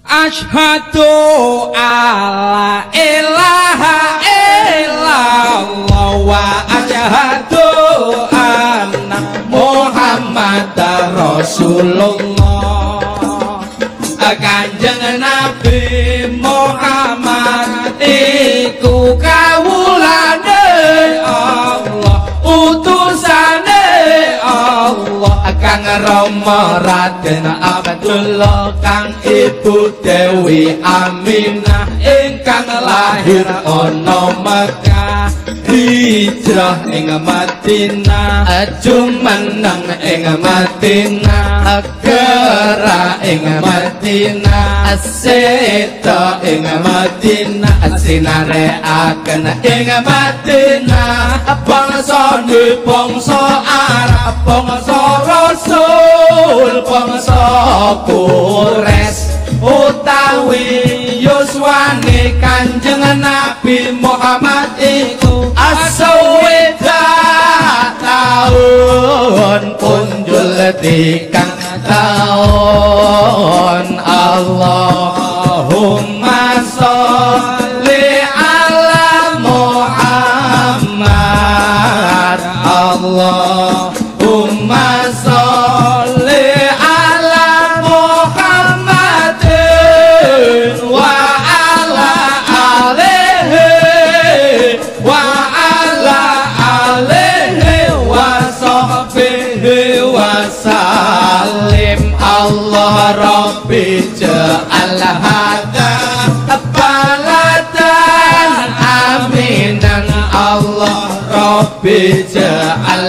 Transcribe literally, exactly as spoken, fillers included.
Asyhadu alla ilaha illallah wa asyhadu anna Muhammadar Rasulullah. Kanjeng Nabi Muhammad iku kawulane Allah, utusane Allah, kang Rama Raden Abdullah, kang Ibu Dewi Aminah ingkang lahir ana Mekah, hijrah ing Madinah, jumeneng ing Madinah, gerak ing Madinah, aseta ing Madinah, sinareaken ing Madinah, bangsane bangsa Arab, bangsa Rasul, bangsa Quraisy, utawi yuswane Kanjeng Nabi Muhammad iku asaweda taun punjul tigang taun. Allahumma sholli ala Muhammad, Allahumma sholli ala Muhammadin wa ala alihi wa ala alihi wa sahbihi wa salim. Allah Rabbi ja'al hada baladan aminan, Allah Rabbi ja'al